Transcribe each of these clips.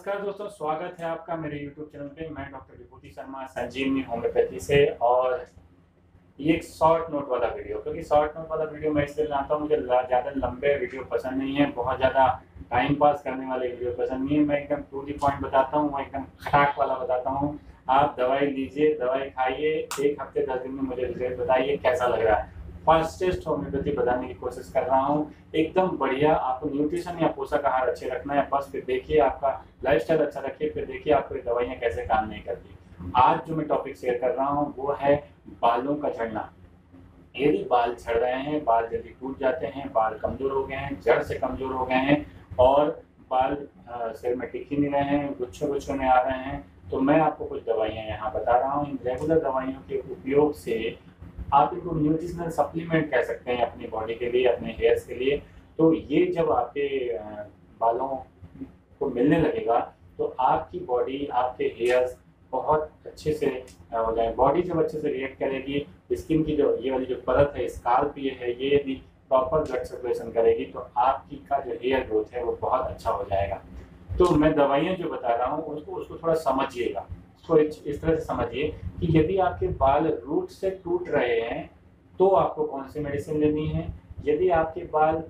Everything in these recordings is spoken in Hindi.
नमस्कार दोस्तों, स्वागत है आपका मेरे YouTube चैनल पे। मैं डॉक्टर विभूति शर्मा संजीवनी होम्योपैथी से। और ये एक शॉर्ट नोट वाला वीडियो, क्योंकि शॉर्ट नोट वाला वीडियो मैं इसलिए बनाता हूँ, मुझे ज़्यादा लंबे वीडियो पसंद नहीं है, बहुत ज़्यादा टाइम पास करने वाले वीडियो पसंद नहीं है। मैं एकदम टू दी पॉइंट बताता हूँ, मैं एकदम खटाक वाला बताता हूँ। आप दवाई लीजिए, दवाई खाइए, 1 हफ्ते 10 दिन में मुझे रिजल्ट बताइए कैसा लग रहा है। फास्टेस्ट होम्योपैथी बताने की कोशिश कर रहा हूँ, एकदम बढ़िया। आपको न्यूट्रिशन या पोषक आहार अच्छे रखना है, बस फिर देखिए आपका लाइफस्टाइल अच्छा रखिए, फिर देखिए आपको ये दवाइयाँ कैसे काम नहीं करती। आज जो मैं टॉपिक शेयर कर रहा हूँ वो है बालों का झड़ना। यदि बाल झड़ रहे हैं, बाल जल्दी टूट जाते हैं, बाल कमजोर हो गए हैं, जड़ से कमजोर हो गए हैं और बाल सिर में टिक ही नहीं रहे हैं, गुच्छों गुच्छों में आ रहे हैं, तो मैं आपको कुछ दवाइयाँ यहाँ बता रहा हूँ। इन रेगुलर दवाइयों के उपयोग से आप इनको न्यूट्रिशनल सप्लीमेंट कह सकते हैं अपनी बॉडी के लिए, अपने हेयर्स के लिए। तो ये जब आपके बालों को मिलने लगेगा तो आपकी बॉडी, आपके हेयर्स बहुत अच्छे से हो जाए। बॉडी जब अच्छे से रिएक्ट करेगी, स्किन की जो ये वाली जो परत है, स्काल्प ये है, ये यदि प्रॉपर ब्लड सर्कुलेशन करेगी तो आपकी का जो हेयर ग्रोथ है वो बहुत अच्छा हो जाएगा। तो मैं दवाइयाँ जो बता रहा हूँ उसको थोड़ा समझिएगा। इसको इस तरह से समझिए कि यदि आपके बाल रूट से टूट रहे हैं तो आपको कौन सी मेडिसिन लेनी है। यदि आपके बाल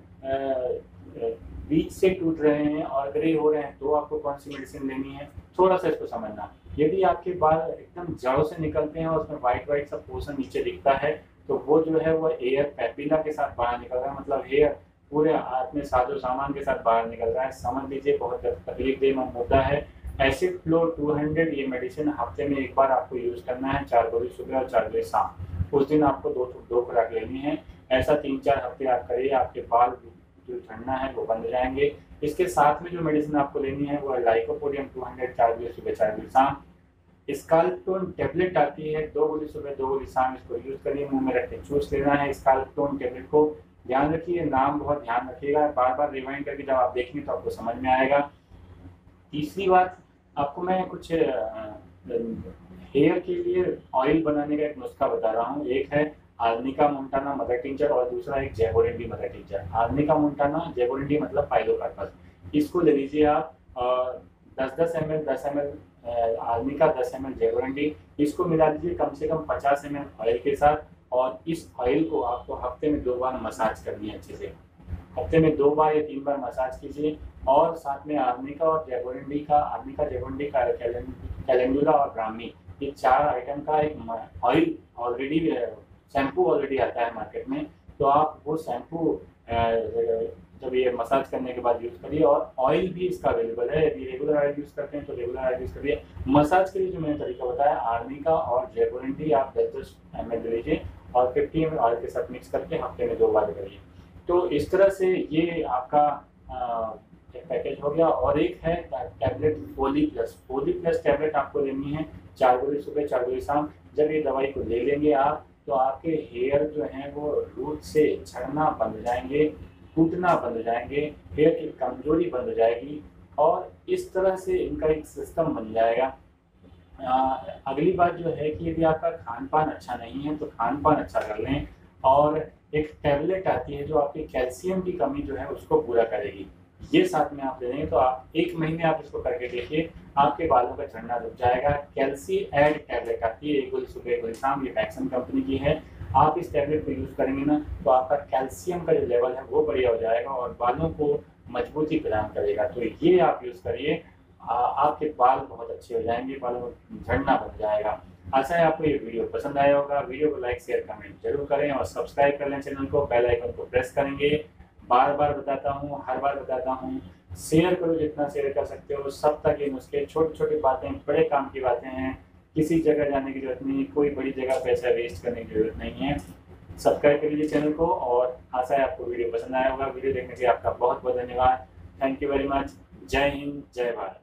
बीच से टूट रहे हैं और ग्रे हो रहे हैं तो आपको कौन सी मेडिसिन लेनी है, थोड़ा सा इसको समझना। यदि आपके बाल एकदम जड़ों से निकलते हैं और उसमें व्हाइट व्हाइट सा पोर्शन नीचे दिखता है तो वो जो है वो एयर पैपिला के साथ बाहर निकल रहा है, मतलब हेयर पूरे हाथ में साजो सामान के साथ बाहर निकल रहा है। समझ लीजिए बहुत तकलीफ देना मुद्दा है। एसिड फ्लो 200 ये मेडिसिन हफ्ते में 1 बार आपको यूज करना है, 4 गोली सुबह और 4 गोली शाम। उस दिन आपको दो खुराक लेनी है। ऐसा 3-4 हफ्ते आप करिए, आपके बाल जो झड़ना है वो बंद हो जाएंगे। इसके साथ में जो मेडिसिन आपको लेनी है वो है लाइकोपोडियम 200, 4 गोली सुबह 4 गोली शाम। स्काल्पटोन टेबलेट आती है, 2 गोली सुबह 2 गोली शाम। इसको यूज करिए, मुंह में रख के चूस लेना है स्काल्पटोन टेबलेट को। ध्यान रखिए, नाम बहुत ध्यान रखिएगा, बार बार रिवाइंड करके जब आप देखेंगे तो आपको समझ में आएगा। तीसरी बात, आपको मैं कुछ हेयर के लिए ऑयल बनाने का एक नुस्खा बता रहा हूँ। एक है आर्निका मोंटाना मदर टिंचर और दूसरा एक jaborandi mother tincture. Arnica montana, jaborandi मतलब पाइलोकार्पस। इसको ले लीजिए आप 10-10 ml, 10 ml arnica, 10 ml jaborandi. इसको मिला दीजिए कम से कम 50 ml ऑयल के साथ, और इस ऑयल को आपको हफ्ते में 2 बार मसाज करनी है अच्छे से। हफ्ते में 2 बार या 3 बार मसाज कीजिए। और साथ में आर्निका और जैबोरिंडी का, आर्निका जैबोरिंडी का कैलेंडुला और ब्राह्मी, ये 4 आइटम का एक ऑयल ऑलरेडी, शैम्पू ऑलरेडी आता है मार्केट में। तो आप वो शैम्पू जब ये मसाज करने के बाद यूज करिए। और ऑयल भी इसका अवेलेबल है, यदि रेगुलर ऑयल यूज करते हैं तो रेगुलर ऑयल यूज करिए। मसाज के लिए जो मैंने तरीका बताया, आर्निका और जैबोरिंडी आप 10-10 ml लीजिए और 50 ml ऑयल के साथ मिक्स करके हफ्ते में 2 बार करिए। तो इस तरह से ये आपका एक पैकेज हो गया। और एक है टैबलेट फोली प्लस। फोली प्लस टैबलेट आपको लेनी है 4 गोली सुबह 4 गोली शाम। जब ये दवाई को ले लेंगे आप तो आपके हेयर जो हैं वो रूट से झड़ना बंद हो जाएंगे, टूटना बंद हो जाएंगे, हेयर की कमजोरी बंद हो जाएगी और इस तरह से इनका एक सिस्टम बन जाएगा। अगली बात जो है कि यदि आपका खान पान अच्छा नहीं है तो खान पान अच्छा कर लें। और एक टैबलेट आती है जो आपकी कैल्शियम की कमी जो है उसको पूरा करेगी, ये साथ में आप ले लेंगे तो आप 1 महीने आप इसको करके देखिए, आपके बालों का झड़ना रुक जाएगा। कैल्सी एड टैबलेट आती है, 1 गोली सुबह 1 गोली शाम, ये वैक्सन कंपनी की है। आप इस टैबलेट को यूज करेंगे ना तो आपका कैल्शियम का जो लेवल है वो बढ़िया हो जाएगा और बालों को मजबूती प्रदान करेगा। तो ये आप यूज करिए, आपके बाल बहुत अच्छे हो जाएंगे, बालों में झड़ना बन जाएगा। आशा है आपको ये वीडियो पसंद आया होगा। वीडियो को लाइक शेयर कमेंट जरूर करें और सब्सक्राइब कर लें चैनल को, बेल आइकन को प्रेस करेंगे। बार बार बताता हूँ, हर बार बताता हूँ, शेयर करो जितना शेयर कर सकते हो। सब तक ये नुस्खे, छोटी छोटी बातें बड़े काम की बातें हैं। किसी जगह जाने की जरूरत नहीं, कोई बड़ी जगह पैसा वेस्ट करने की जरूरत नहीं है। सब्सक्राइब कर लीजिए चैनल को और आशा है आपको वीडियो पसंद आया होगा। वीडियो देखने के लिए आपका बहुत बहुत धन्यवाद। Thank you very much. जय हिंद, जय भारत।